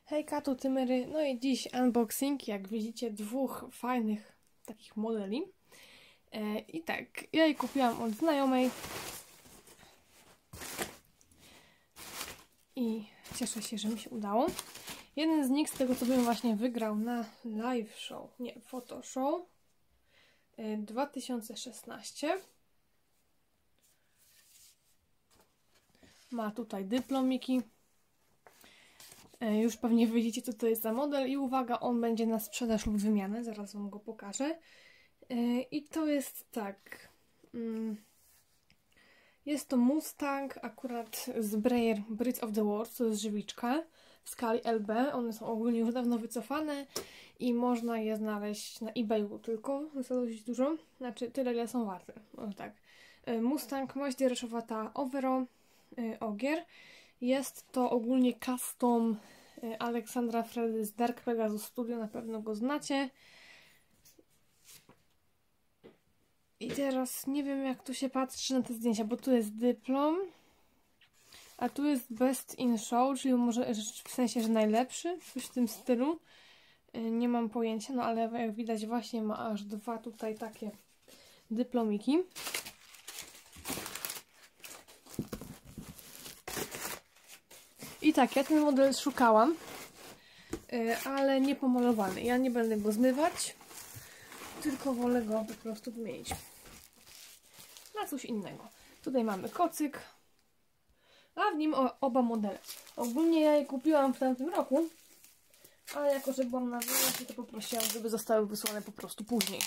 Hejka, tu Tymery. No i dziś unboxing, jak widzicie, dwóch fajnych takich modeli. I tak, ja je kupiłam od znajomej. I cieszę się, że mi się udało. Jeden z nich, z tego co wiem, właśnie wygrał na live show, nie, photo show 2016. Ma tutaj dyplomiki. Już pewnie widzicie, co to jest za model i uwaga, on będzie na sprzedaż lub wymianę, zaraz wam go pokażę. I to jest tak, jest to Mustang akurat z Breyer Bridge of the World, to jest żywiczka w skali LB, one są ogólnie już dawno wycofane i można je znaleźć na eBayu tylko, za dość dużo, znaczy tyle, ile są warte, no tak. Mustang moździerczowata Overo Ogier. Jest to ogólnie custom Aleksandra Fredy z Dark Pegasus Studio, na pewno go znacie. I teraz nie wiem, jak tu się patrzy na te zdjęcia, bo tu jest dyplom, a tu jest best in show, czyli może w sensie, że najlepszy, coś w tym stylu. Nie mam pojęcia, no ale jak widać właśnie ma aż dwa tutaj takie dyplomiki. I tak, ja ten model szukałam, ale nie pomalowany. Ja nie będę go zmywać, tylko wolę go po prostu wymienić na coś innego. Tutaj mamy kocyk, a w nim oba modele. Ogólnie ja je kupiłam w tamtym roku, ale jako że byłam na wyjaździe, to poprosiłam, żeby zostały wysłane po prostu później.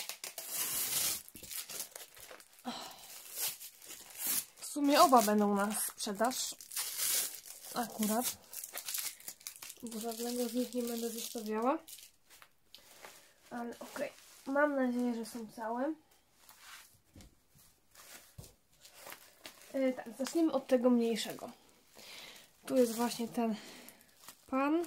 W sumie oba będą na sprzedaż. Akurat. Bo żadnego z nich nie będę zostawiała. Ale okej. Mam nadzieję, że są całe. Tak, zacznijmy od tego mniejszego. Tu jest właśnie ten pan.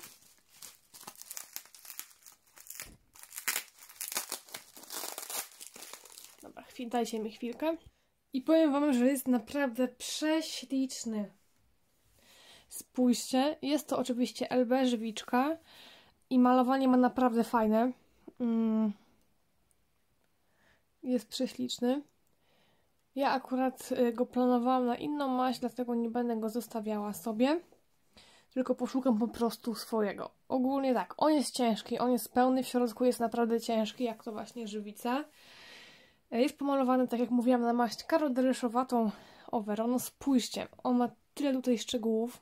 Dobra, dajcie mi chwilkę. I powiem wam, że jest naprawdę prześliczny. Spójrzcie, jest to oczywiście LB żywiczka i malowanie ma naprawdę fajne. Jest prześliczny. Ja akurat go planowałam na inną maść, dlatego nie będę go zostawiała sobie, tylko poszukam po prostu swojego. Ogólnie tak, on jest ciężki, on jest pełny, w środku jest naprawdę ciężki, jak to właśnie żywica. Jest pomalowany, tak jak mówiłam, na maść karoderyszowatą Overo. No spójrzcie, on ma tyle tutaj szczegółów.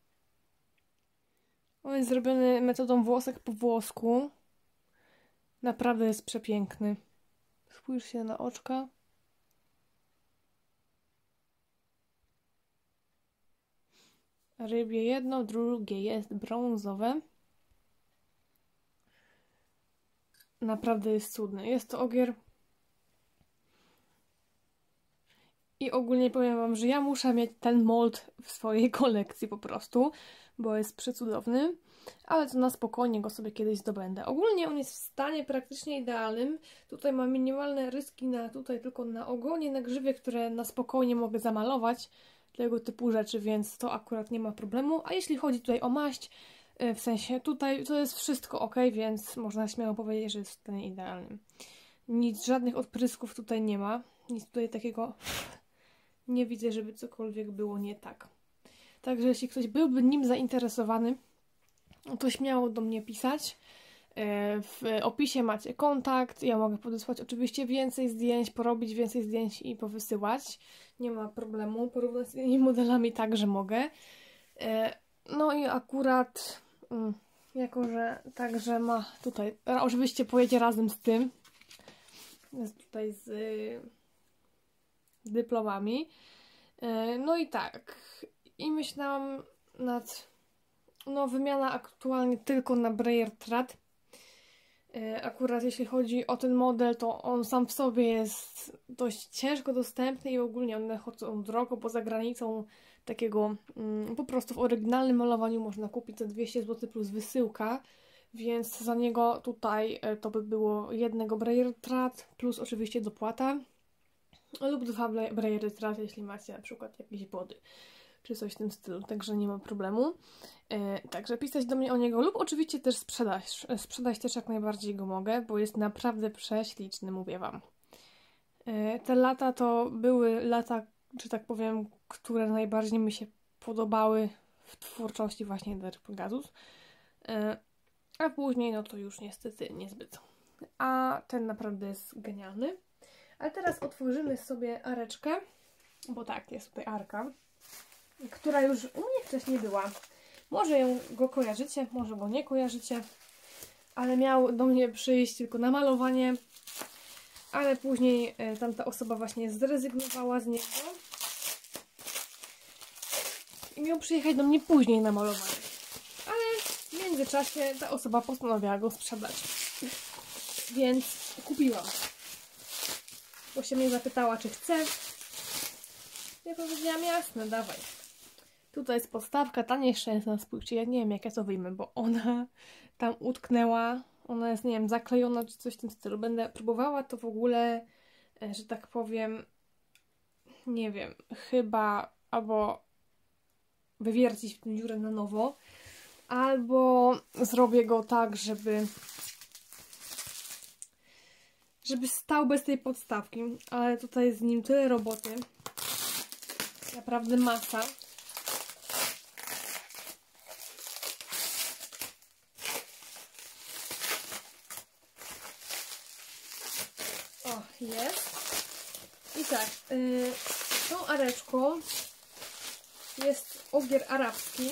On jest zrobiony metodą włosek po włosku. Naprawdę jest przepiękny. Spójrzcie na oczka. Rybie jedno, drugie jest brązowe. Naprawdę jest cudny. Jest to ogier. I ogólnie powiem wam, że ja muszę mieć ten mold w swojej kolekcji po prostu, bo jest przecudowny. Ale to na spokojnie go sobie kiedyś zdobędę. Ogólnie on jest w stanie praktycznie idealnym. Tutaj ma minimalne ryski tutaj tylko na ogonie, na grzywie, które na spokojnie mogę zamalować. Tego typu rzeczy, więc to akurat nie ma problemu. A jeśli chodzi tutaj o maść, w sensie tutaj to jest wszystko ok, więc można śmiało powiedzieć, że jest w stanie idealnym. Nic, żadnych odprysków tutaj nie ma. Nic tutaj takiego nie widzę, żeby cokolwiek było nie tak. Także jeśli ktoś byłby nim zainteresowany, to śmiało do mnie pisać. W opisie macie kontakt. Ja mogę podesłać oczywiście więcej zdjęć, porobić więcej zdjęć i powysyłać. Nie ma problemu. Porównać z innymi modelami także mogę. No i akurat, jako że także ma tutaj, oczywiście pojedzie razem z tym. Jest tutaj z dyplomami. No i tak. I myślałam nad... No, wymiana aktualnie tylko na Breyer Trad. Akurat jeśli chodzi o ten model, to on sam w sobie jest dość ciężko dostępny i ogólnie one chodzą drogo, bo za granicą takiego po prostu w oryginalnym malowaniu można kupić za 200 zł plus wysyłka, więc za niego tutaj to by było jednego Breyer Trad plus oczywiście dopłata lub dwa Breyer Trad, jeśli macie na przykład jakieś body. czy coś w tym stylu, także nie ma problemu. Także pisać do mnie o niego lub oczywiście też sprzedać. Sprzedać też jak najbardziej go mogę, bo jest naprawdę prześliczny, mówię Wam. Te lata to były lata, że tak powiem, które najbardziej mi się podobały w twórczości właśnie Dark Pegasus. A później no to już niestety niezbyt. A ten naprawdę jest genialny. Ale teraz otworzymy sobie areczkę, bo tak, jest tutaj arka, która już u mnie wcześniej była. Może go kojarzycie, może go nie kojarzycie, ale miał do mnie przyjść tylko na malowanie, ale później tamta osoba właśnie zrezygnowała z niego i miał przyjechać do mnie później na malowanie. Ale w międzyczasie ta osoba postanowiła go sprzedać, więc kupiłam. Bo się mnie zapytała, czy chce. Ja powiedziałam, jasne, dawaj. Tutaj jest podstawka, ta nieszczęsna, spójrzcie, ja nie wiem jak ja to wyjmę, bo ona tam utknęła, ona jest, nie wiem, zaklejona czy coś w tym stylu. Będę próbowała to w ogóle, że tak powiem, nie wiem, chyba albo wywiercić w tę dziurę na nowo, albo zrobię go tak, żeby stał bez tej podstawki, ale tutaj jest z nim tyle roboty, naprawdę masa. O, jest. I tak, tą areczką jest ogier arabski.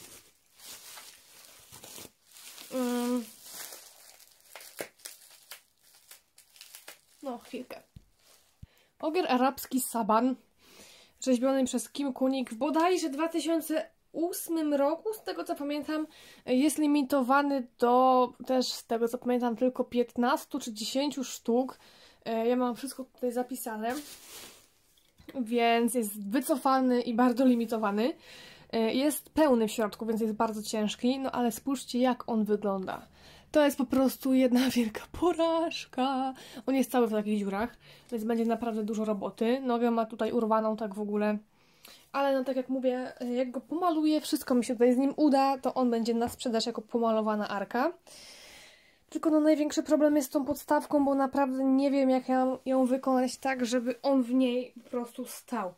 No, chwilkę. Ogier arabski Saban, rzeźbiony przez Kim Kunik w bodajże 2008 roku, z tego co pamiętam. Jest limitowany do, też z tego co pamiętam, tylko 15 czy 10 sztuk. Ja mam wszystko tutaj zapisane, więc jest wycofany i bardzo limitowany. Jest pełny w środku, więc jest bardzo ciężki, no ale spójrzcie jak on wygląda. To jest po prostu jedna wielka porażka. On jest cały w takich dziurach, więc będzie naprawdę dużo roboty. Nogę ma tutaj urwaną tak w ogóle. Ale no tak jak mówię, jak go pomaluję, wszystko mi się tutaj z nim uda, to on będzie na sprzedaż jako pomalowana arka. Tylko no największy problem jest z tą podstawką, bo naprawdę nie wiem jak ją wykonać tak, żeby on w niej po prostu stał.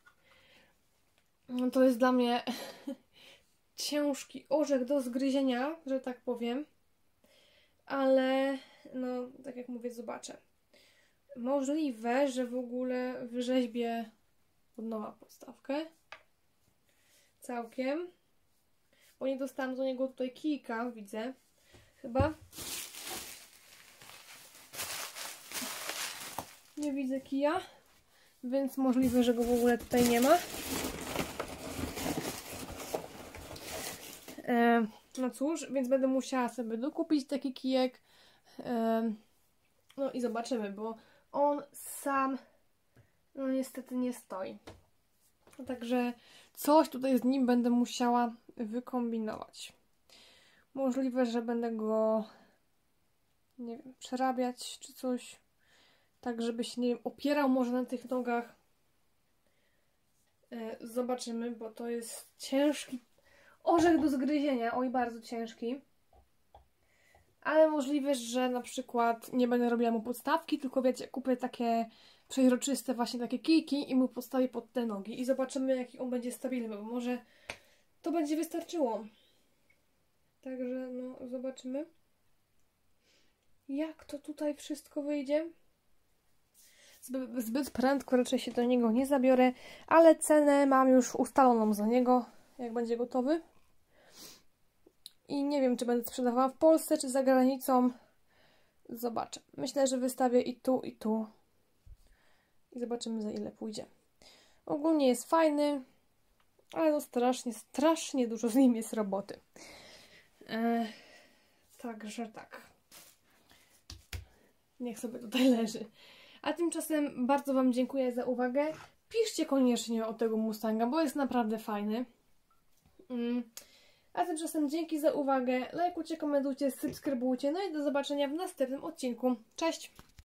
No to jest dla mnie ciężki orzech do zgryzienia, że tak powiem. Ale no tak jak mówię, zobaczę. Możliwe, że w ogóle wyrzeźbię od nowa podstawkę. Całkiem. Bo nie dostałam do niego tutaj kijka, widzę. Chyba. Nie widzę kija. Więc możliwe, że go w ogóle tutaj nie ma. No cóż, więc będę musiała sobie dokupić taki kijek. No i zobaczymy, bo on sam no niestety nie stoi. Także coś tutaj z nim będę musiała wykombinować. Możliwe, że będę go, nie wiem, przerabiać czy coś. Tak, żeby się, nie wiem, opierał może na tych nogach. Zobaczymy, bo to jest ciężki orzech do zgryzienia. Oj, bardzo ciężki. Ale możliwe, że na przykład nie będę robiła mu podstawki, tylko wiecie, kupię takie przeźroczyste właśnie takie kijki i mu postawię pod te nogi. I zobaczymy, jaki on będzie stabilny, bo może to będzie wystarczyło. Także no, zobaczymy. Jak to tutaj wszystko wyjdzie. Zbyt prędko raczej się do niego nie zabiorę, ale cenę mam już ustaloną za niego, jak będzie gotowy. I nie wiem, czy będę sprzedawała w Polsce, czy za granicą. Zobaczę. Myślę, że wystawię i tu, i tu. I zobaczymy, za ile pójdzie. Ogólnie jest fajny, ale no strasznie dużo z nim jest roboty. Także tak. Niech sobie tutaj leży. A tymczasem bardzo Wam dziękuję za uwagę. Piszcie koniecznie o tego Mustanga, bo jest naprawdę fajny. A tymczasem dzięki za uwagę. Lajkujcie, komentujcie, subskrybujcie. No i do zobaczenia w następnym odcinku. Cześć!